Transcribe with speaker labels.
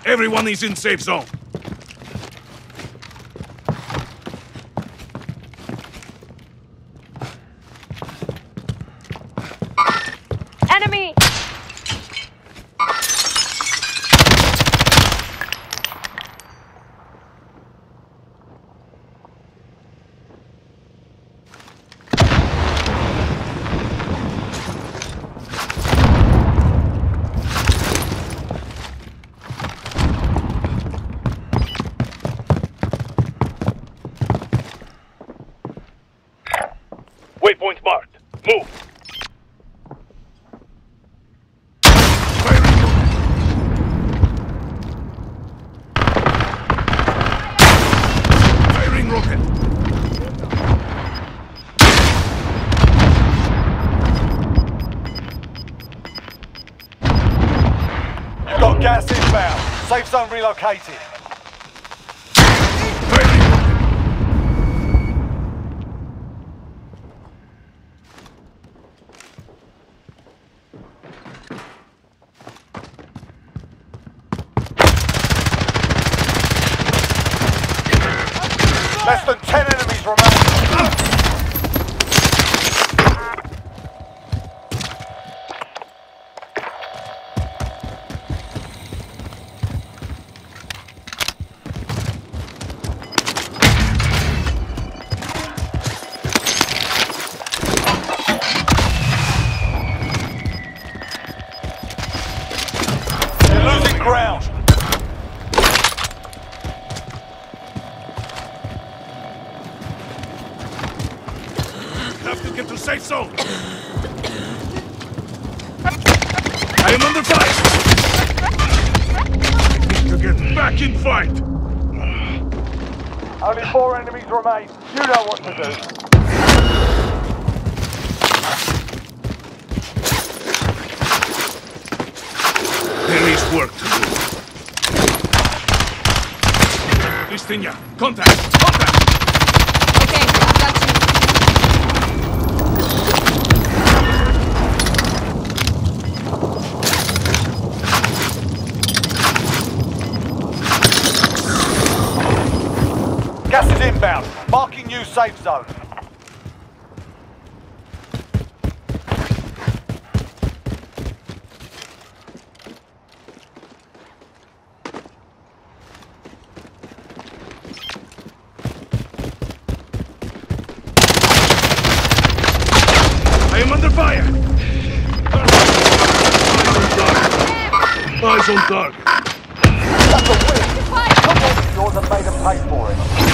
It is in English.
Speaker 1: Everyone is in safe zone.
Speaker 2: Enemy!
Speaker 1: Waypoint marked. Move. Firing rocket.
Speaker 3: You've got gas inbound. Safe zone relocated.
Speaker 1: Firing rocket.
Speaker 3: Less than 10 enemies remain. You're losing ground.
Speaker 1: Have to get to safe zone. I am under fire. I need to get back in fight.
Speaker 3: Only 4 enemies remain. You know what to do.
Speaker 1: There is work to do. Listinia, contact! Contact!
Speaker 2: Okay, I've got you.
Speaker 3: Gas is inbound. Marking new safe zone.
Speaker 1: I am under fire! Eyes on target.
Speaker 3: That's a win. Come on, yours and made them pay for it.